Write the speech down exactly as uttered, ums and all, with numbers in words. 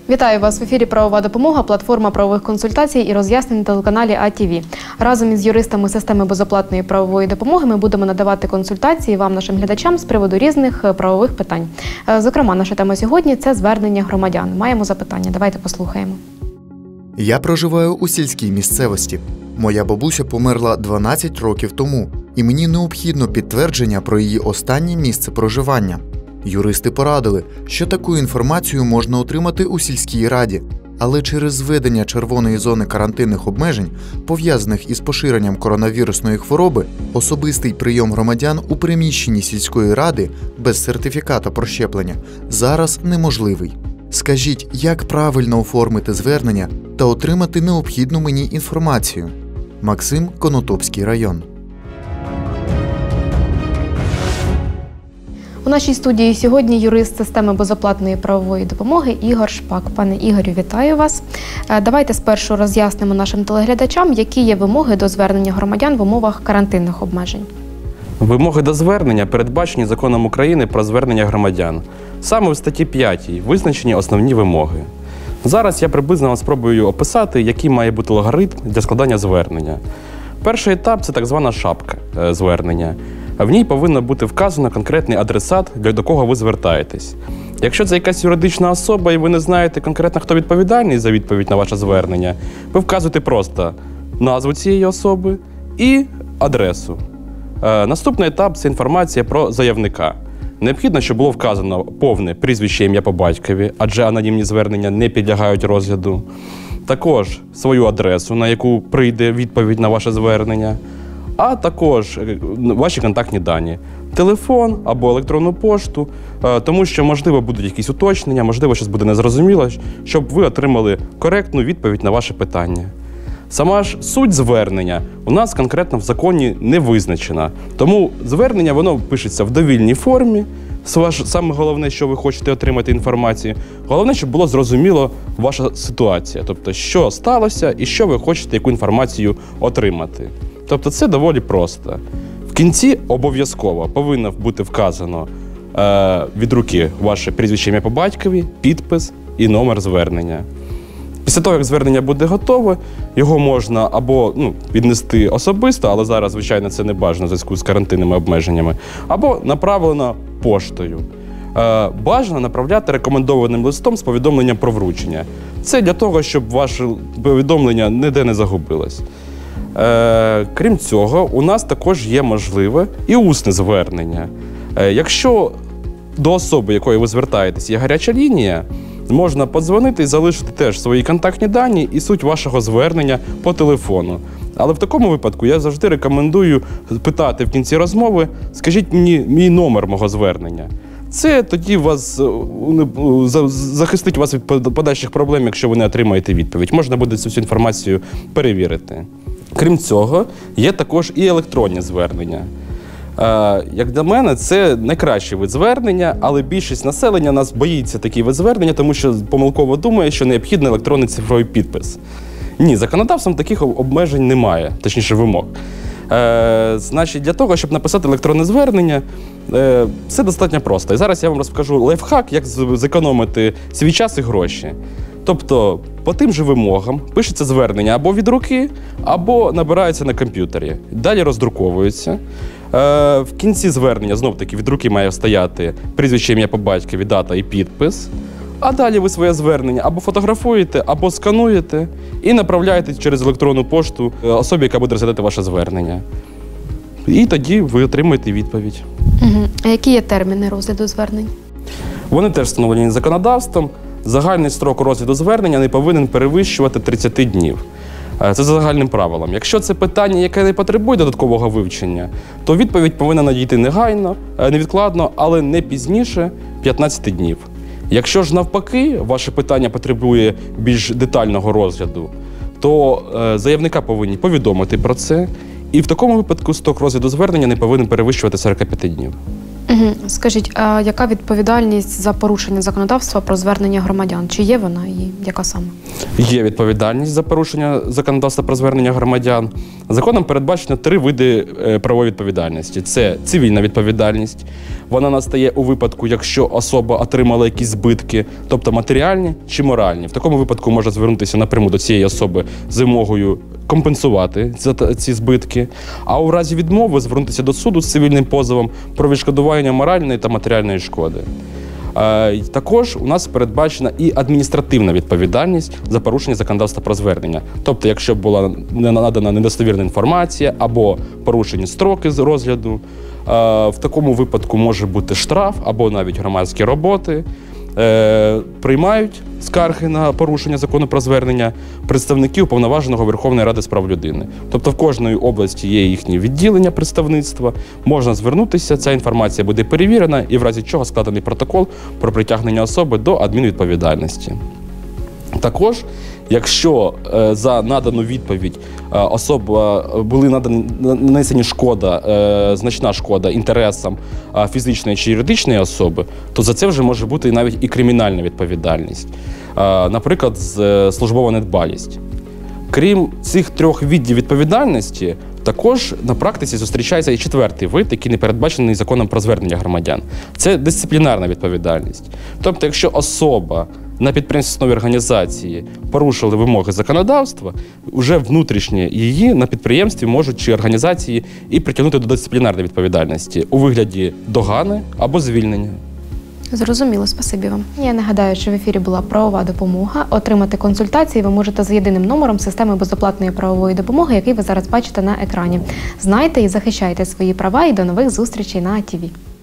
Вітаю вас в ефірі «Правова допомога», платформа правових консультацій і роз'яснень на телеканалі А Т В. Разом із юристами системи безоплатної правової допомоги ми будемо надавати консультації вам, нашим глядачам, з приводу різних правових питань. Зокрема, наша тема сьогодні – це звернення громадян. Маємо запитання, давайте послухаємо. Я проживаю у сільській місцевості. Моя бабуся померла дванадцять років тому, і мені необхідно підтвердження про її останнє місце проживання. Юристи порадили, що таку інформацію можна отримати у сільській раді, але через введення червоної зони карантинних обмежень, пов'язаних із поширенням коронавірусної хвороби, особистий прийом громадян у приміщенні сільської ради без сертифіката про щеплення зараз неможливий. Скажіть, як правильно оформити звернення та отримати необхідну мені інформацію? Максим, Конотопський район. У нашій студії сьогодні юрист системи безоплатної правової допомоги Ігор Шпак. Пане Ігорю, вітаю вас. Давайте спершу роз'яснимо нашим телеглядачам, які є вимоги до звернення громадян в умовах карантинних обмежень. Вимоги до звернення передбачені Законом України про звернення громадян. Саме в статті п'ятій визначені основні вимоги. Зараз я приблизно вам спробую описати, який має бути алгоритм для складання звернення. Перший етап – це так звана шапка звернення. В ній повинно бути вказано конкретний адресат, до кого ви звертаєтесь. Якщо це якась юридична особа і ви не знаєте конкретно, хто відповідальний за відповідь на ваше звернення, ви вказуєте просто назву цієї особи і адресу. Е, наступний етап – це інформація про заявника. Необхідно, щоб було вказано повне прізвище, ім'я по батькові, адже анонімні звернення не підлягають розгляду. Також свою адресу, на яку прийде відповідь на ваше звернення. А також ваші контактні дані, телефон або електронну пошту, тому що, можливо, будуть якісь уточнення, можливо, щось буде незрозуміло, щоб ви отримали коректну відповідь на ваше питання. Сама ж суть звернення у нас конкретно в законі не визначена, тому звернення воно пишеться в довільній формі. Саме головне, що ви хочете отримати інформацію, головне, щоб було зрозуміло ваша ситуація, тобто, що сталося і що ви хочете, яку інформацію отримати. Тобто це доволі просто. В кінці обов'язково повинно бути вказано е, від руки ваше прізвище, ім'я по батькові, підпис і номер звернення. Після того, як звернення буде готове, його можна або ну, віднести особисто, але зараз, звичайно, це не бажано в зв'язку з карантинними обмеженнями, або направлено поштою. Е, бажано направляти рекомендованим листом з повідомленням про вручення. Це для того, щоб ваше повідомлення ніде не загубилось. Е, крім цього, у нас також є можливе і усне звернення. Е, якщо до особи, якої ви звертаєтесь, є гаряча лінія, можна подзвонити і залишити теж свої контактні дані і суть вашого звернення по телефону. Але в такому випадку я завжди рекомендую питати в кінці розмови, скажіть мені мій номер мого звернення. Це тоді вас захистить вас від подальших проблем, якщо ви не отримаєте відповідь. Можна буде цю всю інформацію перевірити. Крім цього, є також і електронні звернення. Як для мене, це найкращий вид звернення, але більшість населення нас боїться такий вид звернення, тому що помилково думає, що необхідний електронний цифровий підпис. Ні, законодавством таких обмежень немає, точніше вимог. Е, значить, для того, щоб написати електронне звернення, е, все достатньо просто. І зараз я вам розкажу лайфхак, як зекономити свій час і гроші. Тобто, по тим же вимогам пишеться звернення або від руки, або набирається на комп'ютері. Далі роздруковується. Е, в кінці звернення, знов-таки, від руки має стояти прізвище, ім'я по батькові, дата і підпис. А далі ви своє звернення або фотографуєте, або скануєте і направляєте через електронну пошту особі, яка буде розглядати ваше звернення. І тоді ви отримуєте відповідь. Угу. А які є терміни розгляду звернень? Вони теж встановлені законодавством. Загальний строк розгляду звернення не повинен перевищувати тридцять днів. Це за загальним правилом. Якщо це питання, яке не потребує додаткового вивчення, то відповідь повинна надійти негайно, невідкладно, але не пізніше п'ятнадцяти днів. Якщо ж навпаки, ваше питання потребує більш детального розгляду, то е, заявника повинні повідомити про це, і в такому випадку строк розгляду звернення не повинен перевищувати сорок п'ять днів. Угу. Скажіть, а яка відповідальність за порушення законодавства про звернення громадян? Чи є вона і яка саме? Є відповідальність за порушення законодавства про звернення громадян. Законом передбачено три види е, правової відповідальності. Це цивільна відповідальність. Вона настає у випадку, якщо особа отримала якісь збитки, тобто матеріальні чи моральні. В такому випадку можна звернутися напряму до цієї особи з вимогою компенсувати ці збитки, а у разі відмови звернутися до суду з цивільним позовом про відшкодування моральної та матеріальної шкоди. Також у нас передбачена і адміністративна відповідальність за порушення законодавства про звернення. Тобто, якщо була надана недостовірна інформація або порушені строки з розгляду, в такому випадку може бути штраф або навіть громадські роботи. Приймають скарги на порушення закону про звернення представники Уповноваженого Верховної Ради з прав людини. Тобто в кожної області є їхнє відділення представництва, можна звернутися, ця інформація буде перевірена і в разі чого складений протокол про притягнення особи до адмінвідповідальності. Також, якщо е, за надану відповідь е, особа були надані нанесені шкода, е, значна шкода інтересам е, фізичної чи юридичної особи, то за це вже може бути навіть і кримінальна відповідальність. Е, наприклад, з, е, службова недбалість. Крім цих трьох видів відповідальності, також на практиці зустрічається і четвертий вид, який не передбачений законом про звернення громадян. Це дисциплінарна відповідальність. Тобто, якщо особа на підприємстві організації порушили вимоги законодавства, вже внутрішні її на підприємстві можуть чи організації і притягнути до дисциплінарної відповідальності у вигляді догани або звільнення. Зрозуміло, спасибі вам. Я нагадаю, що в ефірі була правова допомога. Отримати консультації ви можете за єдиним номером системи безоплатної правової допомоги, який ви зараз бачите на екрані. Знайте і захищайте свої права, і до нових зустрічей на АТВ.